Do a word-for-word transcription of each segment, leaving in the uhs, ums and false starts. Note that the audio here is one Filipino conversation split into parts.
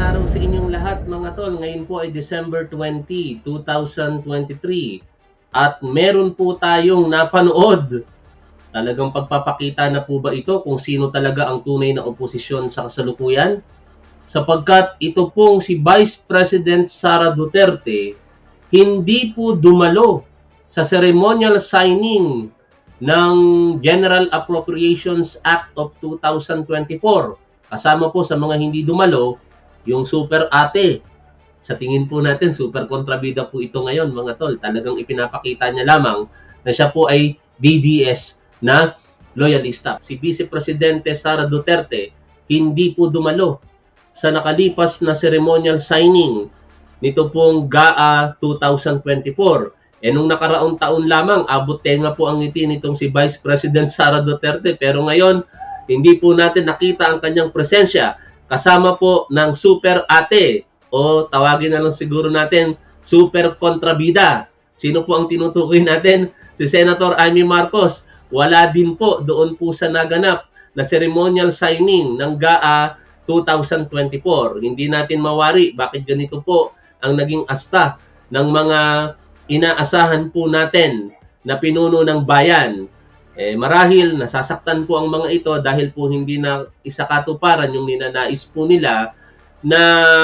araw sa inyong lahat mga tol. Ngayon po ay December twentieth, two thousand twenty-three at meron po tayong napanood. Talagang pagpapakita na po ba ito kung sino talaga ang tunay na oposisyon sa kasalukuyan? Sapagkat ito pong si Vice President Sara Duterte hindi po dumalo sa ceremonial signing ng General Appropriations Act of two thousand twenty-four. Kasama po sa mga hindi dumalo, yung super ate. Sa tingin po natin, super kontrabida po ito ngayon mga tol. Talagang ipinapakita niya lamang na siya po ay D D S na loyalista. Si Vice Presidente Sara Duterte hindi po dumalo sa nakalipas na ceremonial signing nito pong G A A two thousand twenty-four. E nung nakaraang taon lamang, abot tenga po ang ngiti nitong si Vice President Sara Duterte. Pero ngayon, hindi po natin nakita ang kanyang presensya kasama po ng super ate o tawagin na lang siguro natin super kontrabida. Sino po ang tinutukoy natin? Si Senator Amy Marcos. Wala din po doon po sa naganap na ceremonial signing ng G A A two thousand twenty-four. Hindi natin mawari bakit ganito po ang naging asta ng mga inaasahan po natin na pinuno ng bayan. Eh, marahil nasasaktan po ang mga ito dahil po hindi na isakatuparan yung ninanais po nila na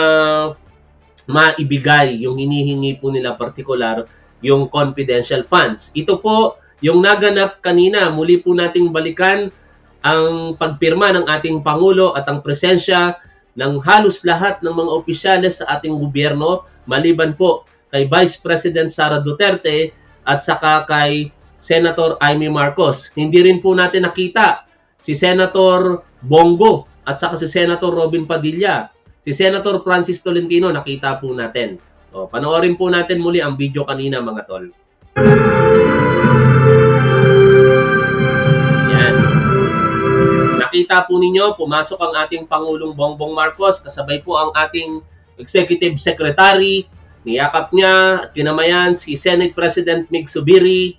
maibigay yung hinihingi po nila partikular yung confidential funds. Ito po yung naganap kanina. Muli po nating balikan ang pagpirma ng ating Pangulo at ang presensya ng halos lahat ng mga opisyales sa ating gobyerno maliban po kay Vice President Sara Duterte at saka kay Senator Amy Marcos. Hindi rin po natin nakita si Senator Bongo at saka si Senator Robin Padilla. Si Senator Francis Tolentino nakita po natin. O, panoorin po natin muli ang video kanina mga tol. Yan. Nakita po ninyo, pumasok ang ating Pangulong Bongbong Marcos, kasabay po ang ating Executive Secretary. Niyakap niya at kinamayan si Senate President Mig Zubiri,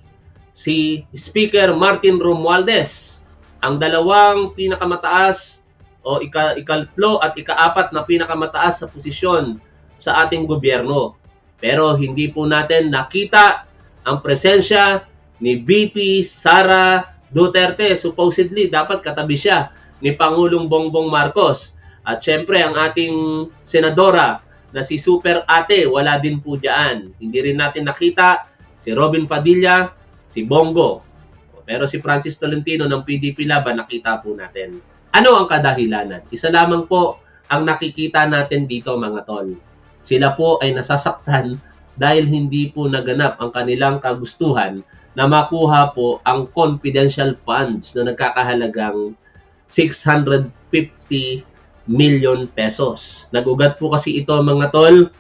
si Speaker Martin Romualdez, ang dalawang pinakamataas o ika, ikaltlo at ikaapat na pinakamataas sa posisyon sa ating gobyerno. Pero hindi po natin nakita ang presensya ni V P Sara Duterte. Supposedly, dapat katabi siya ni Pangulong Bongbong Marcos. At syempre, ang ating senadora na si Super Ate, wala din po dyan. Hindi rin natin nakita si Robin Padilla, si Bongo. Pero si Francis Tolentino ng P D P Laban, nakita po natin. Ano ang kadahilanan? Isa lamang po ang nakikita natin dito mga tol. Sila po ay nasasaktan dahil hindi po naganap ang kanilang kagustuhan na makuha po ang confidential funds na nagkakahalagang six hundred fifty million pesos. Nagugat po kasi ito mga tol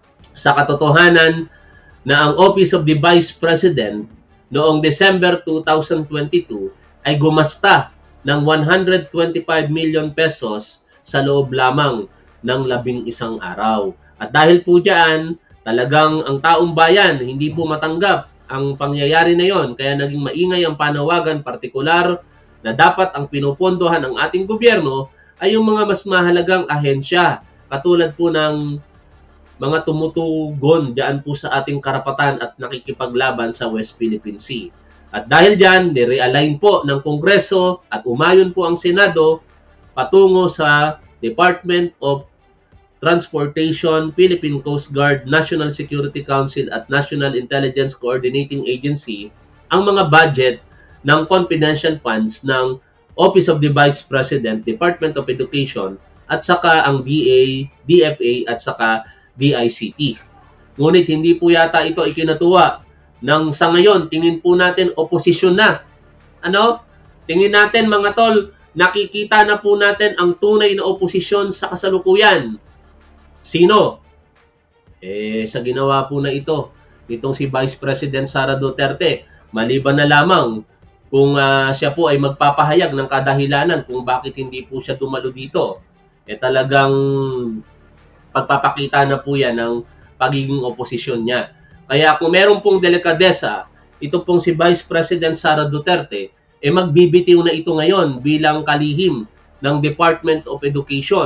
sa katotohanan na ang Office of the Vice President noong December two thousand twenty-two ay gumasta ng one hundred twenty-five million pesos sa loob lamang ng labing isang araw. At dahil po diyan, talagang ang taong bayan hindi po matanggap ang pangyayari na yon, kaya naging maingay ang panawagan partikular na dapat ang pinupondohan ng ating gobyerno ay yung mga mas mahalagang ahensya, katulad po ng mga tumutugon diyan po sa ating karapatan at nakikipaglaban sa West Philippine Sea. At dahil diyan, ni-realign po ng Kongreso at umayon po ang Senado patungo sa Department of Transportation, Philippine Coast Guard, National Security Council at National Intelligence Coordinating Agency ang mga budget ng confidential funds ng Office of the Vice President, Department of Education, at saka ang D A, D F A at saka D I C T. Ngunit hindi po yata ito ikinatuwa ng sa ngayon, tingin po natin oposisyon na. Ano? Tingin natin mga tol, nakikita na po natin ang tunay na oposisyon sa kasalukuyan. Sino? Eh, sa ginawa po na ito, itong si Vice President Sara Duterte, maliban na lamang kung uh, siya po ay magpapahayag ng kadahilanan kung bakit hindi po siya dumalo dito, eh talagang pagpapakita na po yan ng pagiging oposisyon niya. Kaya kung meron pong delikadesa, ito pong si Vice President Sara Duterte, eh magbibitiw na ito ngayon bilang kalihim ng Department of Education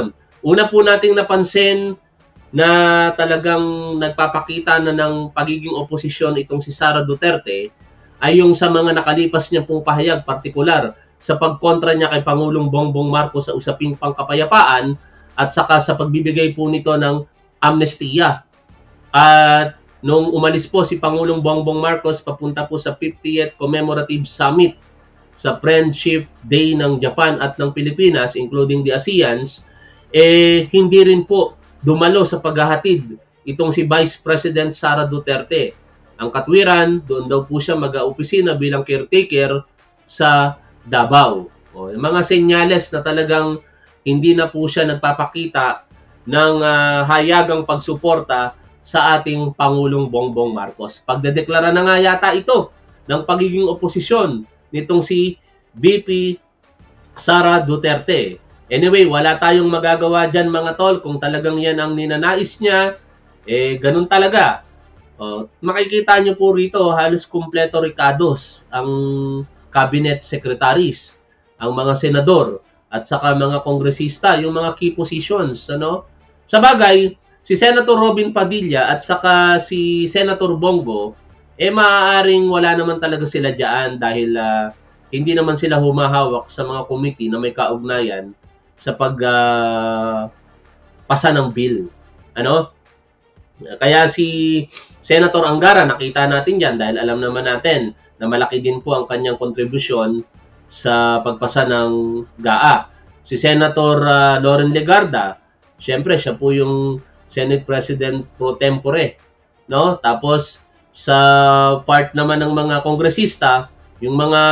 Una po nating napansin na talagang nagpapakita na ng pagiging oposisyon itong si Sara Duterte ay yung sa mga nakalipas niya pong pahayag, partikular sa pagkontra niya kay Pangulong Bongbong Marcos sa usaping pangkapayapaan at saka sa pagbibigay po nito ng amnestiya. At nung umalis po si Pangulong Bongbong Marcos papunta po sa fiftieth Commemorative Summit sa Friendship Day ng Japan at ng Pilipinas, including the ASEANs, eh hindi rin po dumalo sa paghahatid itong si Vice President Sara Duterte. Ang katwiran, doon daw po siya mag-aopisina bilang caretaker sa Davao. O, yung mga senyales na talagang hindi na po siya nagpapakita ng uh, hayagang pagsuporta sa ating Pangulong Bongbong Marcos. Pagdedeklara na nga yata ito ng pagiging oposisyon nitong si B P Sara Duterte. Anyway, wala tayong magagawa dyan mga tol. Kung talagang yan ang ninanais niya, eh ganun talaga. O, makikita nyo po rito, halos kumpleto Ricados ang cabinet secretaries, ang mga senador, at saka mga kongresista, yung mga key positions. Ano? Sa bagay, si Senator Robin Padilla at saka si Senator Bongo, eh maaaring wala naman talaga sila dyan dahil uh, hindi naman sila humahawak sa mga committee na may kaugnayan sa pag uh, pasa ng bill. Ano? Kaya si Senator Angara, nakita natin diyan dahil alam naman natin na malaki din po ang kanyang kontribusyon sa pagpasa ng G A A. Si Senator uh, Loren Legarda, syempre siya po yung Senate President pro tempore, no? Tapos sa part naman ng mga kongresista, yung mga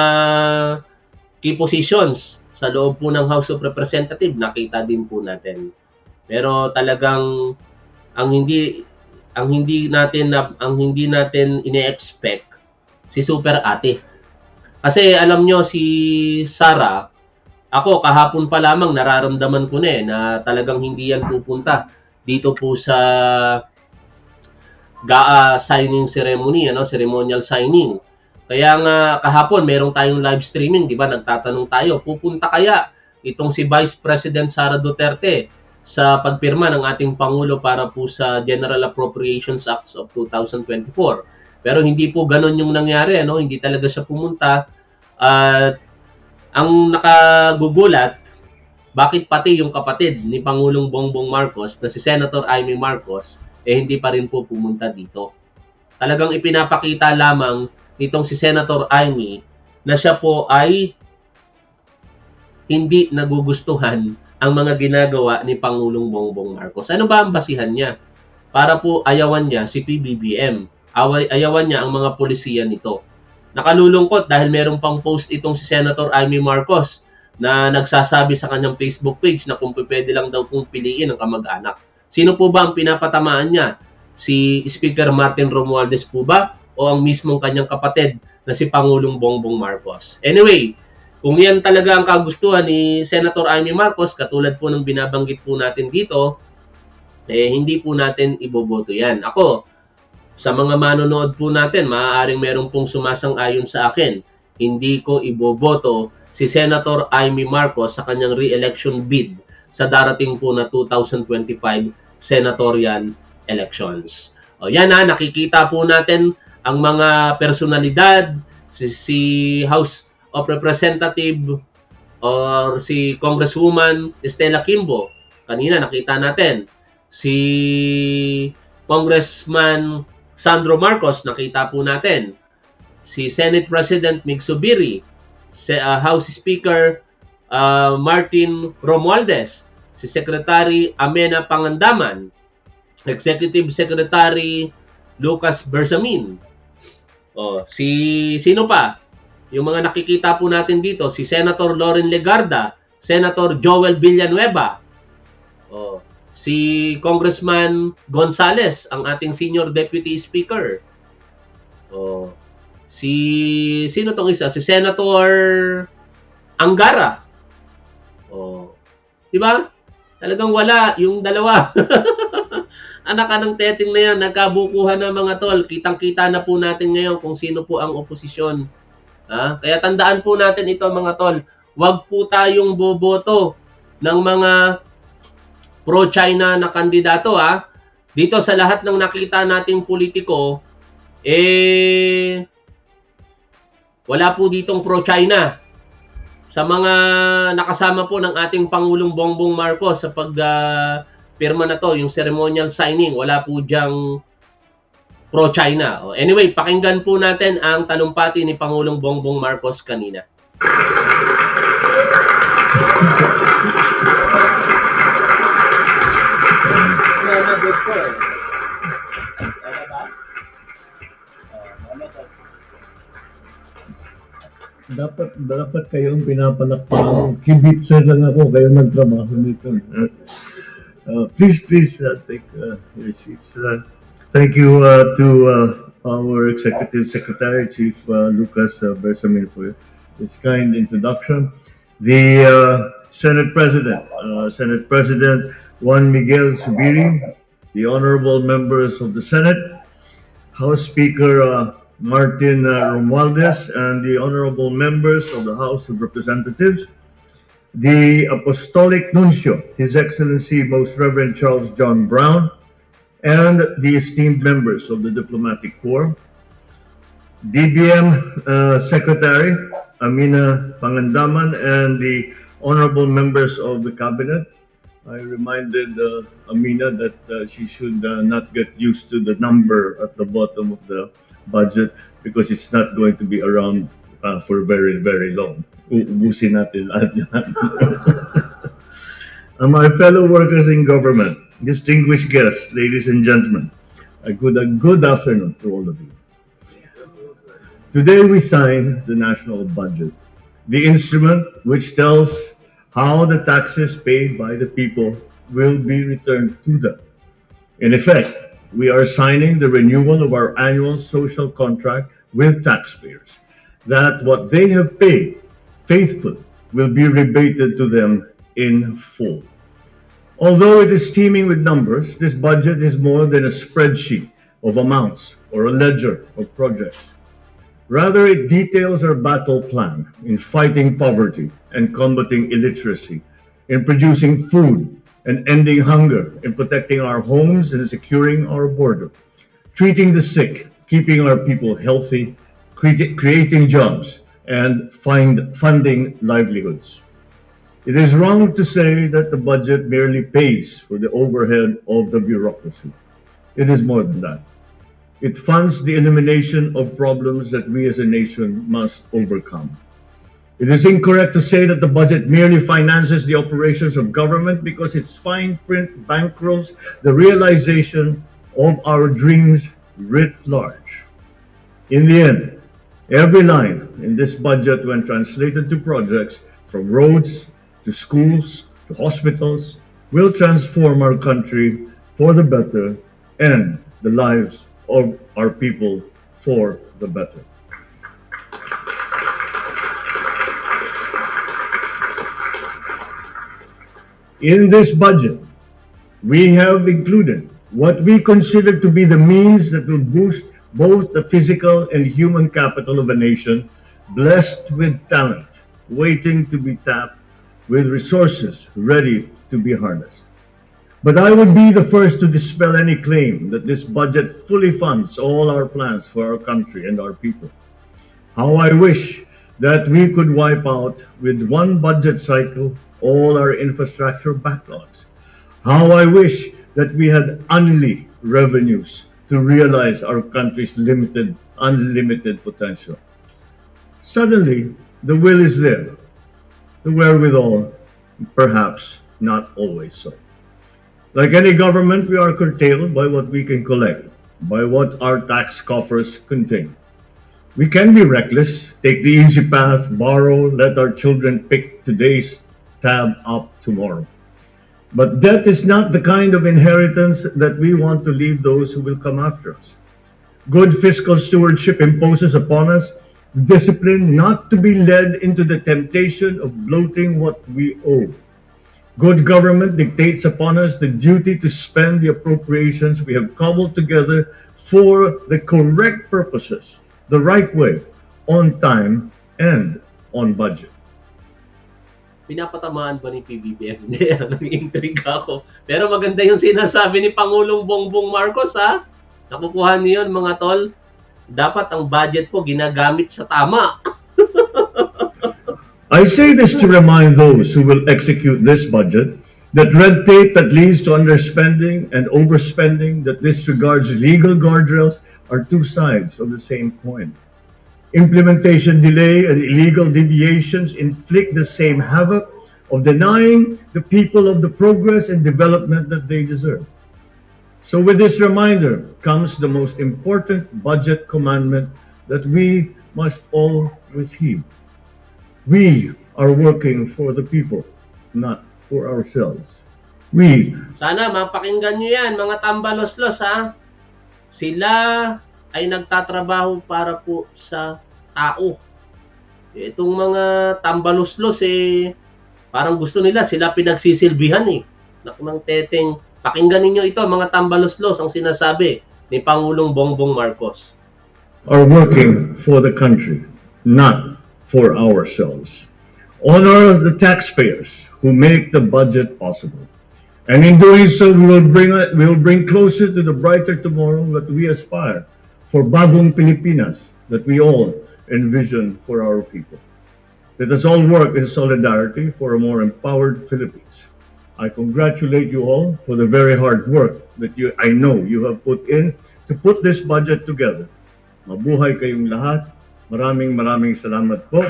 key positions sa loob po ng House of Representatives, nakita din po natin. Pero talagang ang hindi ang hindi natin ang hindi natin ine-expect si Super Ate. Kasi alam nyo si Sara, ako kahapon pa lamang nararamdaman ko na eh na talagang hindi yan pupunta dito po sa G A A signing ceremony, ano, ceremonial signing. Kaya nga kahapon merong tayong live streaming, di ba? Nagtatanong tayo, pupunta kaya itong si Vice President Sara Duterte sa pagpirma ng ating Pangulo para po sa General Appropriations Acts of two thousand twenty-four. Pero hindi po ganun yung nangyari, ano? Hindi talaga siya pumunta. At uh, ang nakagugulat, bakit pati yung kapatid ni Pangulong Bongbong Marcos na si Senator Amy Marcos eh hindi pa rin po pumunta dito. Talagang ipinapakita lamang nitong si Senator Amy na siya po ay hindi nagugustuhan ang mga ginagawa ni Pangulong Bongbong Marcos. Ano ba ang basihan niya? Para po ayawan niya si P B B M. Away, ayawan niya ang mga polisiya nito. Nakalulungkot dahil merong pang post itong si Senator Amy Marcos na nagsasabi sa kanyang Facebook page na kung pwede lang daw kung piliin ang kamag-anak. Sino po ba ang pinapatamaan niya? Si Speaker Martin Romualdez po ba? O ang mismong kanyang kapatid na si Pangulong Bongbong Marcos? Anyway, kung yan talaga ang kagustuhan ni Senator Amy Marcos, katulad po ng binabanggit po natin dito, eh hindi po natin iboboto yan. Ako, sa mga manonood po natin, maaaring meron pong sumasang-ayon sa akin, hindi ko iboboto si Senator Amy Marcos sa kanyang re-election bid sa darating po na two thousand twenty-five senatorial elections. O yan ha, nakikita po natin ang mga personalidad, si, si House of Representative or si Congresswoman Estela Kimbo. Kanina nakita natin. Si Congressman Sandro Marcos, nakita po natin. Si Senate President Mig Zubiri, si uh, House Speaker uh, Martin Romualdez, si Secretary Amena Pangandaman, Executive Secretary Lucas Bersamin. O, si sino pa? Yung mga nakikita po natin dito, si Senator Loren Legarda, Senator Joel Villanueva, o, si Congressman Gonzales, ang ating Senior Deputy Speaker. O, si sino tong isa? Si Senator Angara. O, di ba? Talagang wala yung dalawa. Anak ka ng teteng na yan, nagkabukuhan na mga tol. Kitang-kita na po natin ngayon kung sino po ang oposisyon. Ha? Kaya tandaan po natin ito mga tol. Huwag po tayong boboto ng mga pro-China na kandidato ha. Dito sa lahat ng nakita nating politiko, eh, wala po ditong pro-China. Sa mga nakasama po ng ating Pangulong Bongbong Marcos sa pag uh, pirma na to, yung ceremonial signing, wala po diyang pro-China. Anyway, pakinggan po natin ang talumpati ni Pangulong Bongbong Marcos kanina. Dapat dapat kayong pinapalakpakan. Kibitsa lang ako, kayo nagtrabaho nito. Uh, please, please uh, take uh, your seats. Uh, thank you uh, to uh, our Executive Secretary, Chief uh, Lucas uh, Bersamin, for his kind introduction. The uh, Senate President, uh, Senate President Juan Miguel Zubiri, the honorable members of the Senate, House Speaker uh, Martin uh, Romualdez, and the honorable members of the House of Representatives, the Apostolic Nuncio, His Excellency Most Reverend Charles John Brown, and the esteemed members of the Diplomatic Corps, D B M uh, Secretary Amina Pangandaman, and the honorable members of the Cabinet. I reminded uh, Amina that uh, she should uh, not get used to the number at the bottom of the budget because it's not going to be around uh, for very, very long. Ubusin natin lahat yan. uh, my fellow workers in government, distinguished guests, ladies and gentlemen, a good, a good afternoon to all of you. Today we sign the national budget, the instrument which tells how the taxes paid by the people will be returned to them. In effect, we are signing the renewal of our annual social contract with taxpayers, that what they have paid faithfully will be rebated to them in full. Although it is teeming with numbers, this budget is more than a spreadsheet of amounts or a ledger of projects. Rather, it details our battle plan in fighting poverty and combating illiteracy, in producing food and ending hunger, in protecting our homes and securing our border, treating the sick, keeping our people healthy, cre creating jobs, and find, funding livelihoods. It is wrong to say that the budget merely pays for the overhead of the bureaucracy. It is more than that. It funds the elimination of problems that we as a nation must overcome. It is incorrect to say that the budget merely finances the operations of government because its fine print bankrolls the realization of our dreams writ large. In the end, every line in this budget, when translated to projects from roads to schools to hospitals, will transform our country for the better and the lives of our people for the better. In this budget, we have included what we consider to be the means that will boost both the physical and human capital of a nation blessed with talent, waiting to be tapped, with resources ready to be harnessed. But I would be the first to dispel any claim that this budget fully funds all our plans for our country and our people. How I wish that we could wipe out with one budget cycle all our infrastructure backlogs. How I wish that we had only revenues to realize our country's limited, unlimited potential. Suddenly, the will is there, the wherewithal, perhaps not always so. Like any government, we are curtailed by what we can collect, by what our tax coffers contain. We can be reckless, take the easy path, borrow, let our children pick today's tab up tomorrow. But that is not the kind of inheritance that we want to leave those who will come after us. Good fiscal stewardship imposes upon us discipline not to be led into the temptation of bloating what we owe. Good government dictates upon us the duty to spend the appropriations we have cobbled together for the correct purposes, the right way, on time, and on budget. pinapatamaan ba ni P B B M? Hindi, nag-intriga ako. Pero maganda yung sinasabi ni Pangulong Bongbong Marcos, ha? Nakukuha niyo yun, mga tol. Dapat ang budget po ginagamit sa tama. I say this to remind those who will execute this budget that red tape that leads to underspending and overspending that disregards legal guardrails are two sides of the same coin. Implementation delay and illegal deviations inflict the same havoc of denying the people of the progress and development that they deserve. So with this reminder comes the most important budget commandment that we must all receive. We are working for the people, not for ourselves. We. Sana mapakinggan nyo yan, mga tambaloslos, ha? Sila ay nagtatrabaho para po sa tao. Itong mga tambaloslos, eh, parang gusto nila, sila pinagsisilbihan, eh. Ng teteng, pakinggan ninyo ito, mga tambaloslos, ang sinasabi ni Pangulong Bongbong Marcos. Are working for the country, not for ourselves. Honor the taxpayers who make the budget possible. And in doing so, we will bring, we will bring closer to the brighter tomorrow that we aspire for bagong Pilipinas that we all envision for our people. Let us all work in solidarity for a more empowered Philippines. I congratulate you all for the very hard work that you, I know you have put in to put this budget together. Mabuhay kayong lahat. Maraming maraming salamat po.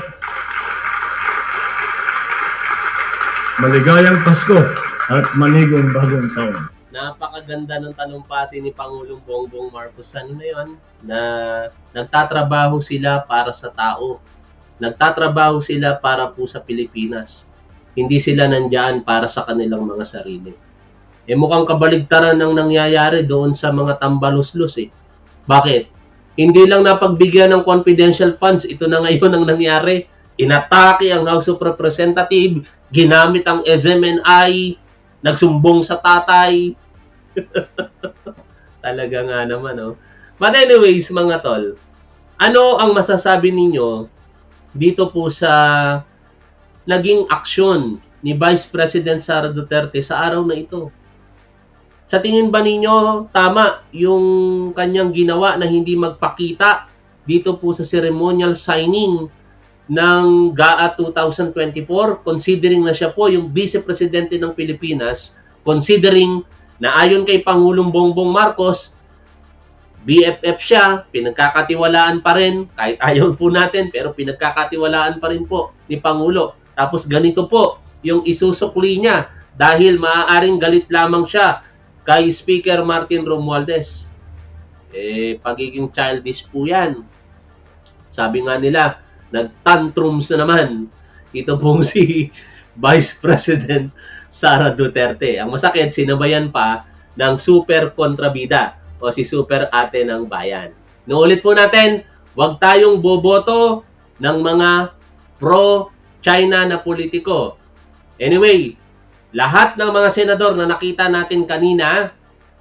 Maligayang Pasko at manigong bagong taon. Napakaganda ng talumpati ni Pangulong Bongbong Marcos. Ano na yun? Na nagtatrabaho sila para sa tao. Nagtatrabaho sila para po sa Pilipinas. Hindi sila nandiyan para sa kanilang mga sarili. Eh mukhang kabaligtaran ng nangyayari doon sa mga tambaloslos, eh. Bakit? Hindi lang napagbigyan ng confidential funds. Ito na ngayon ang nangyari. Inatake ang House of Representatives. Ginamit ang S M N I. Nagsumbong sa tatay. Talaga nga naman, oh. But anyways, mga tol, ano ang masasabi ninyo dito po sa naging aksyon ni Vice President Sara Duterte sa araw na ito? Sa tingin ba ninyo tama yung kanyang ginawa na hindi magpakita dito po sa ceremonial signing ng G A A twenty twenty-four, considering na siya po yung Vice Presidente ng Pilipinas, considering na ayon kay Pangulong Bongbong Marcos, B F F siya, pinagkakatiwalaan pa rin, kahit ayaw po natin, pero pinagkakatiwalaan pa rin po ni Pangulo. Tapos ganito po yung isusukli niya dahil maaaring galit lamang siya kay Speaker Martin Romualdez. Eh, pagiging childish po yan. Sabi nga nila, nag-tantrums na naman ito pong si Vice President Sara Duterte. Ang masakit, sinabayan pa ng super kontrabida o si super ate ng bayan. Nuulit po natin, huwag tayong boboto ng mga pro-China na politiko. Anyway, lahat ng mga senador na nakita natin kanina,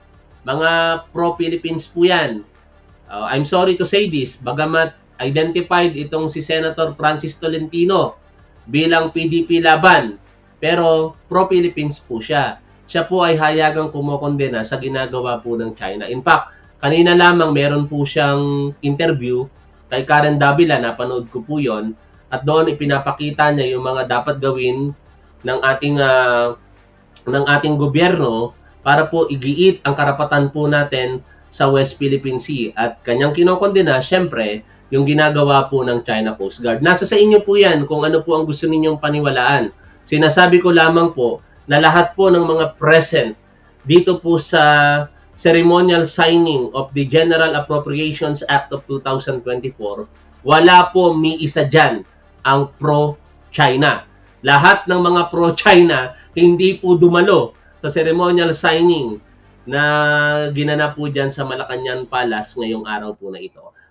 mga pro-Philippines po yan. Uh, I'm sorry to say this, bagamat identified itong si Senator Francis Tolentino bilang P D P laban, pero pro-Philippines po siya. Siya po ay hayagang kumokondena sa ginagawa po ng China. In fact, kanina lamang meron po siyang interview kay Karen Davila, napanood ko po yon, at doon ipinapakita niya yung mga dapat gawin ng ating uh, ng ating gobyerno para po igiit ang karapatan po natin sa West Philippine Sea. At kanyang kinokondena, syempre, yung ginagawa po ng China Coast Guard. Nasa sa inyo po yan kung ano po ang gusto ninyong paniwalaan. Sinasabi ko lamang po na lahat po ng mga present dito po sa ceremonial signing of the General Appropriations Act of two thousand twenty-four, wala po mi isa dyan ang pro-China. Lahat ng mga pro-China hindi po dumalo sa ceremonial signing na ginanap po dyan sa Malacanang Palace ngayong araw po na ito.